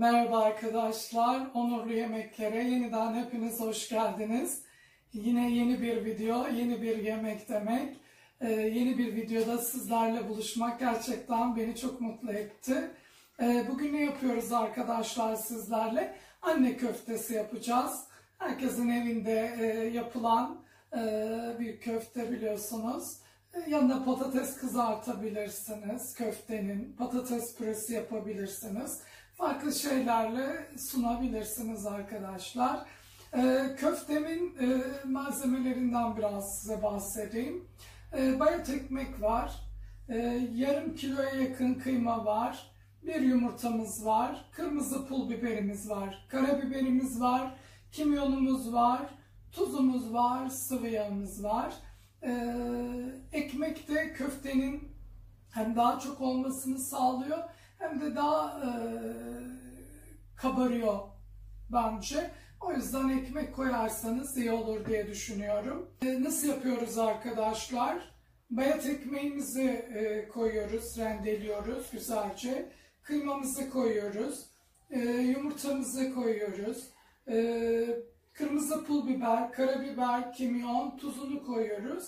Merhaba arkadaşlar, Onurlu Yemeklere yeniden hepiniz hoş geldiniz. Yine yeni bir video, yeni bir yemek demek. Yeni bir videoda sizlerle buluşmak gerçekten beni çok mutlu etti. Bugün ne yapıyoruz arkadaşlar sizlerle? Anne köftesi yapacağız. Herkesin evinde yapılan bir köfte biliyorsunuz. Yanına patates kızartabilirsiniz köftenin, patates püresi yapabilirsiniz. Farklı şeylerle sunabilirsiniz arkadaşlar. Köftemin malzemelerinden biraz size bahsedeyim. Bayat ekmek var, yarım kiloya yakın kıyma var, bir yumurtamız var, kırmızı pul biberimiz var, karabiberimiz var, kimyonumuz var, tuzumuz var, sıvı yağımız var. Ekmek de köftenin hem daha çok olmasını sağlıyor hem de daha kabarıyor bence. O yüzden ekmek koyarsanız iyi olur diye düşünüyorum. Nasıl yapıyoruz arkadaşlar? Bayat ekmeğimizi koyuyoruz, rendeliyoruz güzelce. Kıymamızı koyuyoruz, yumurtamızı koyuyoruz. Kırmızı pul biber, karabiber, kimyon, tuzunu koyuyoruz.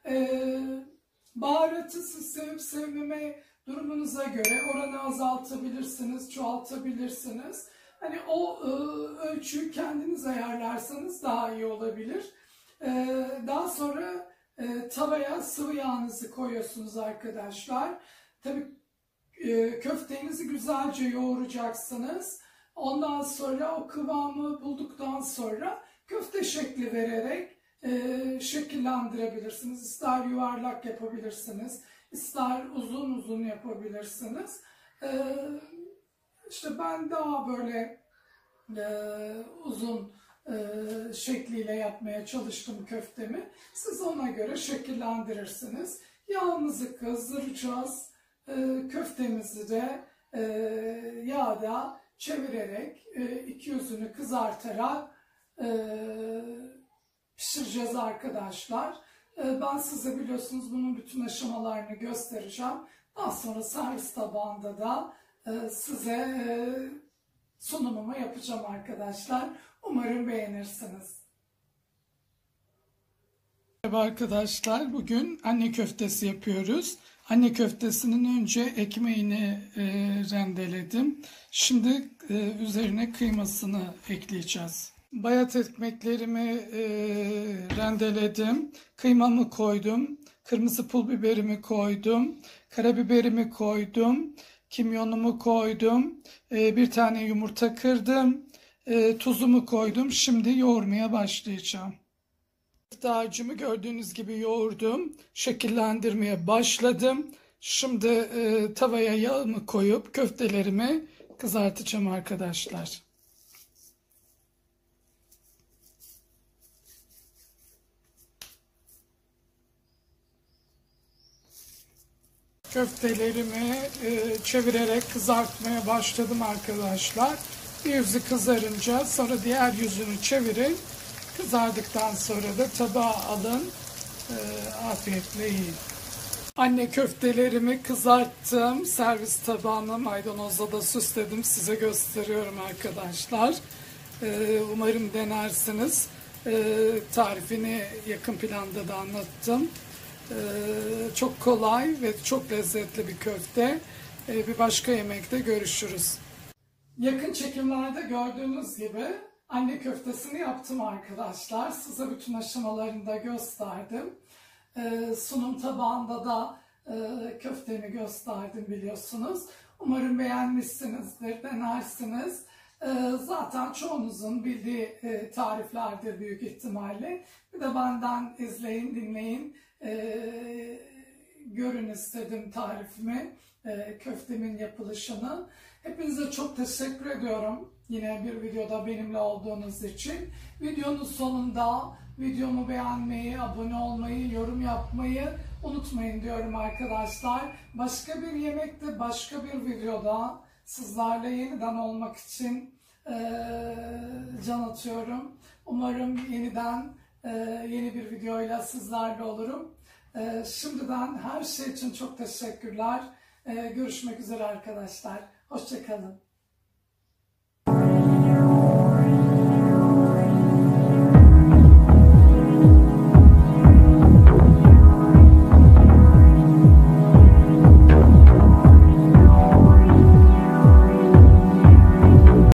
Baharatı siz sevip sevmeme durumunuza göre oranı azaltabilirsiniz, çoğaltabilirsiniz. Hani o ölçüyü kendiniz ayarlarsanız daha iyi olabilir. Daha sonra tavaya sıvı yağınızı koyuyorsunuz arkadaşlar. Tabii köftenizi güzelce yoğuracaksınız. Ondan sonra o kıvamı bulduktan sonra köfte şekli vererek şekillendirebilirsiniz. İster yuvarlak yapabilirsiniz, ister uzun uzun yapabilirsiniz. İşte ben daha böyle uzun şekliyle yapmaya çalıştım köftemi. Siz ona göre şekillendirirsiniz. Yağımızı kızdıracağız. Köftemizi de yağda çevirerek, iki yüzünü kızartarak pişireceğiz arkadaşlar. Ben size biliyorsunuz bunun bütün aşamalarını göstereceğim. Daha sonra servis tabağında da size sunumumu yapacağım arkadaşlar. Umarım beğenirsiniz. Merhaba arkadaşlar, bugün anne köftesi yapıyoruz. Anne köftesinin önce ekmeğini rendeledim. Şimdi üzerine kıymasını ekleyeceğiz. Bayat ekmeklerimi rendeledim. Kıymamı koydum. Kırmızı pul biberimi koydum. Karabiberimi koydum. Kimyonumu koydum. Bir tane yumurta kırdım. Tuzumu koydum. Şimdi yoğurmaya başlayacağım. Harcımı gördüğünüz gibi yoğurdum. Şekillendirmeye başladım. Şimdi tavaya yağımı koyup köftelerimi kızartacağım arkadaşlar. Köftelerimi çevirerek kızartmaya başladım arkadaşlar. Bir yüzü kızarınca sonra diğer yüzünü çevirin. Kızardıktan sonra da tabağa alın. Afiyetle yiyin. Anne köftelerimi kızarttım. Servis tabağına maydanozla da süsledim. Size gösteriyorum arkadaşlar. Umarım denersiniz. Tarifini yakın planda da anlattım. Çok kolay ve çok lezzetli bir köfte. Bir başka yemekte görüşürüz. Yakın çekimlerde gördüğünüz gibi anne köftesini yaptım arkadaşlar. Size bütün aşamalarını da gösterdim. Sunum tabağında da köftemi gösterdim biliyorsunuz. Umarım beğenmişsinizdir, denersiniz. Zaten çoğunuzun bildiği tariflerdir büyük ihtimalle. Bir de benden izleyin, dinleyin, görün istedim tarifimi, köftemin yapılışını. Hepinize çok teşekkür ediyorum. Yine bir videoda benimle olduğunuz için. Videonun sonunda videomu beğenmeyi, abone olmayı, yorum yapmayı unutmayın diyorum arkadaşlar. Başka bir yemekte, başka bir videoda sizlerle yeniden olmak için can atıyorum. Umarım yeniden yeni bir videoyla sizlerle olurum. Şimdiden her şey için çok teşekkürler. Görüşmek üzere arkadaşlar. Hoşça kalın.